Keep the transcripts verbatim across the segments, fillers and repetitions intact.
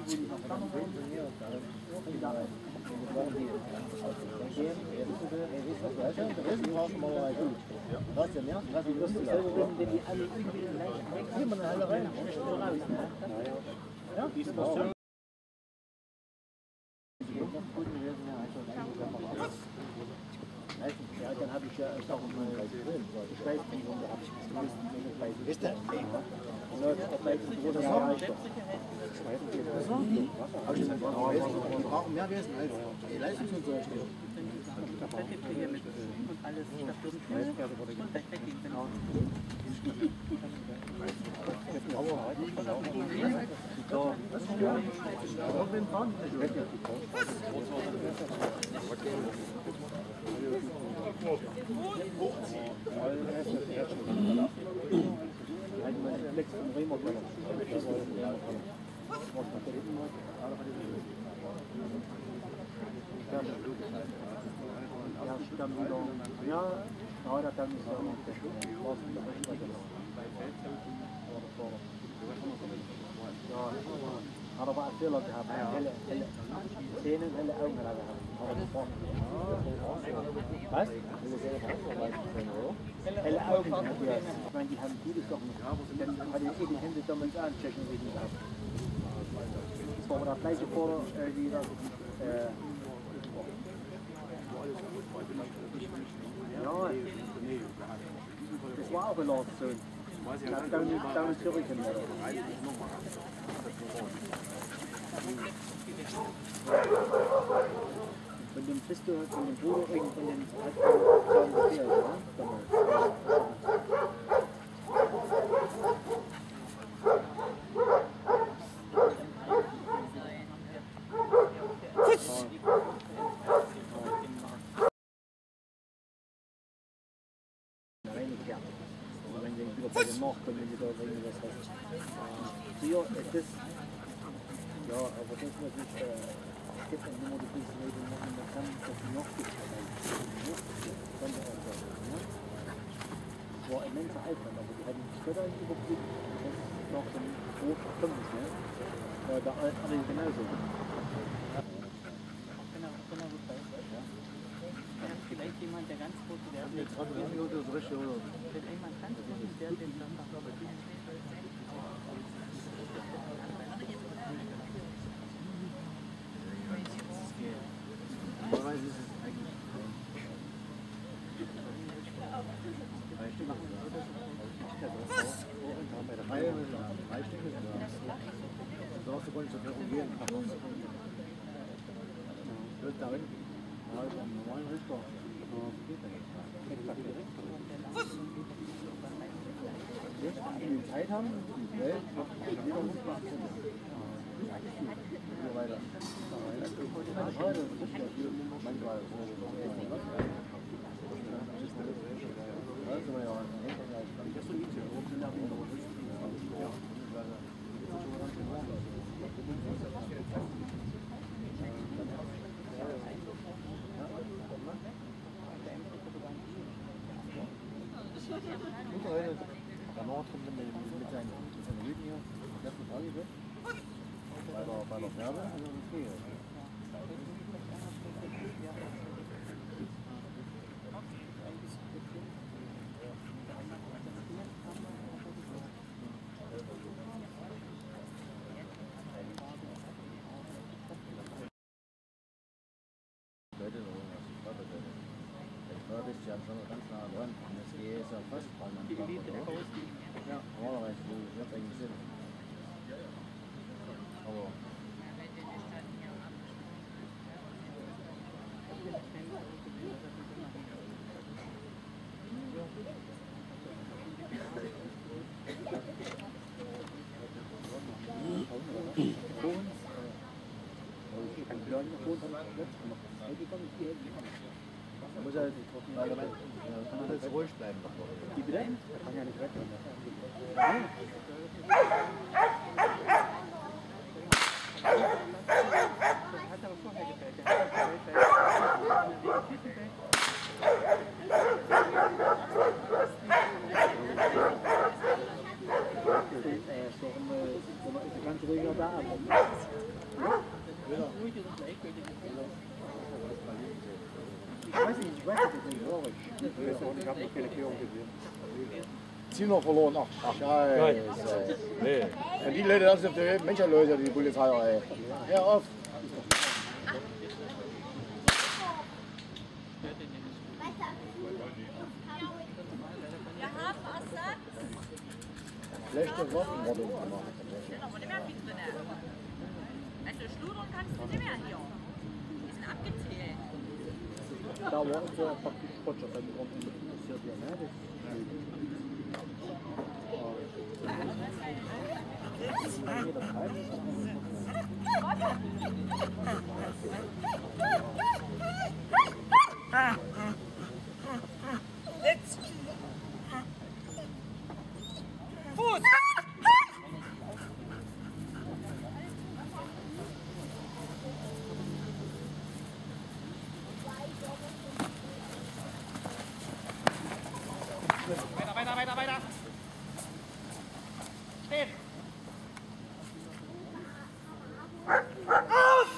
Ja, dann habe ich ja auch mal Gesprächsbildung gehabt. Wisst ihr? Wir brauchen mehr Wesen als die Leistung und so. Und alles, das würden schnell und rechtfertigen, genau. Ja, ja, dat kan niet zo. Ja, hadden we veel gehad. Hele, hele Zähne, hele Augen gehabt. Was? Hele Augen gehabt, ja. Ich meine, die haben gutes doch nicht. Dann hat die die Hände damals anchecken, wie die gehabt. Das war aber das gleiche vor, wie das. Ja, das war auch ein Lord so. Dann dann ist zurück. Von dem bist du von dem Bruder und von den Zaun gefehlt, ja? Bei den Nachkommen, wenn du da irgendwas hast. Hier ist das, ja, aber das ist natürlich, es gibt auch immer die Funktion, machen, man kann das noch nicht kann der auch sagen. Es war immenser Aufwand, aber die hatten später einen Überblick, das ist noch so ein hoch fünf, ne? Da alle genauso. Vielleicht jemand, der ganz groß ist, der hat jetzt gerade das richtige oder? Wenn jemand ganz groß ist, der den dann macht, aber die normalerweise ist es eigentlich drei Stück machen wir das. Was? Bei der Reihe drei Stück ist das. Da hast du gar nicht so viel umgehen. Wird da hinten. Ja, am normalen Richter. Jetzt, wenn wir Zeit haben, die Welt noch wieder muss man so weiter. Manchmal der Nord kommt mit, mit seinen Rüden hier, das ist eine Frage, bei der, bei der Färbe, also okay. Leute, das ist ja schon ganz nah dran. Das geht ja fast bei meinem Tag, oder? Ja, normalerweise wird es eigentlich Sinn. Aber muss er kann jetzt ruhig bleiben. Die bitte? Er kann ja nicht weg. Das hat aber vorher gefällt. Der hat er ist doch ein ganz ruhiger da. Ich weiß nicht, ich weiß nicht, ob ich höre. Ich habe noch keine Klärung gesehen. Zino verloren, ach, ach scheiße. Nee. Ja, die Leute, das sind die Menschenleute, die Polizei, ey. Hör auf. Schlechte Waffenmordung gemacht. Aber nicht mehr viel drin. Also schludern kannst du nicht mehr hier. Die sind abgezählt. Da war unser praktisch Sportschaf, weil wir interessiert ja, ne? Sitz! Fuß! Weiter, weiter, weiter, weiter! Stehen! Aus!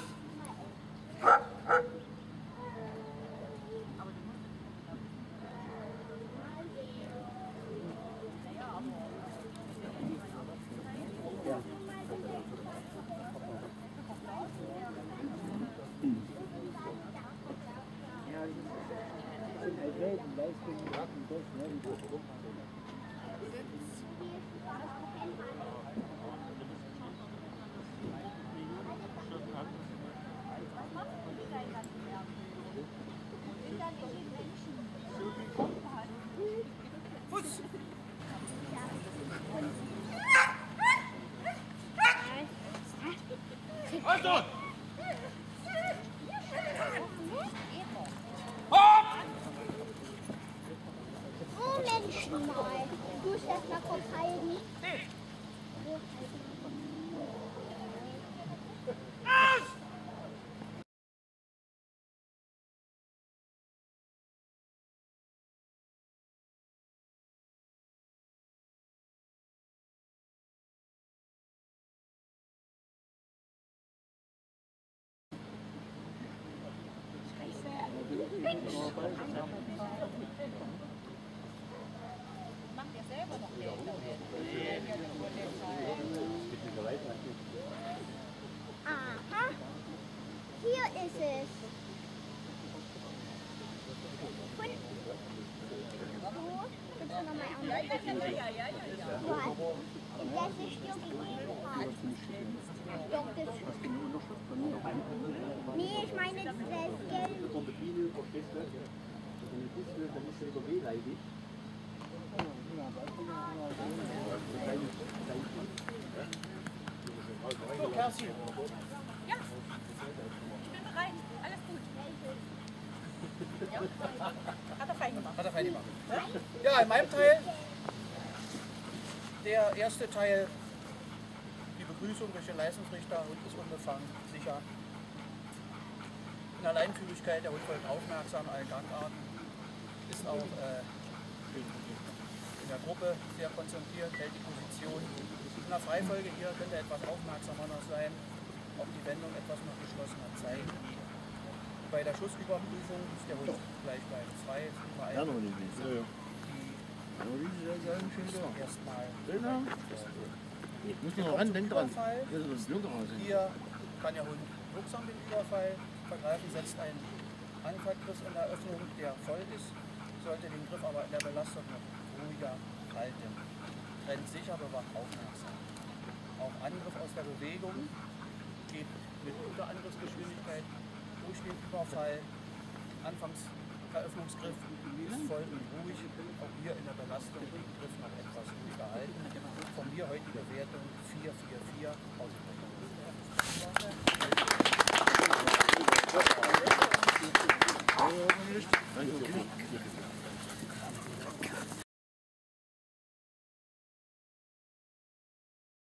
Fuß! Also! Hopp! Menschen mal. Du musst das mal kurz halten. Aus! Macht ihr selber noch Aha. Hier ist es. Und so, willst du nochmal anmelden? Ja, ja, ja, ja. Was? Das ist Jogi-Grad. Doch, das... Nee, ich meine das Gelb. So, Kerstin. Ja, ich bin bereit. Alles gut. Ja. Hat er fein gemacht. Hat er fein gemacht. Ja, in meinem Teil, der erste Teil, die Begrüßung durch den Leistungsrichter, Hund ist unbefangen, sicher. In der Leinführigkeit, der Hund folgt aufmerksam, allen Gangarten, ist auch äh, in der Gruppe sehr konzentriert, hält die Position. In der Freifolge hier könnte er etwas aufmerksamer noch sein, auch die Wendung etwas noch geschlossener zeigen. Bei der Schussüberprüfung ist der Hund gleich bei zwei, ist überall Ja, noch nicht. Ja, ja. die erstmal Muss noch ran, denk dran. Überfall. Das ist das Blinker aus. Hier kann der Hund wirksam den Überfall vergreifen, setzt einen Anfallgriff in der Öffnung, der voll ist, sollte den Griff aber in der Belastung noch ruhiger halten. Trennt sicher, bewacht aufmerksam. Auch Angriff aus der Bewegung geht mit guter Angriffsgeschwindigkeit durch den Überfall. Anfangs Eröffnungsgriff ist voll und ruhig. Auch hier in der Belastung den Griff noch etwas ruhiger halten. Von mir heutige Wertung vier vier vier.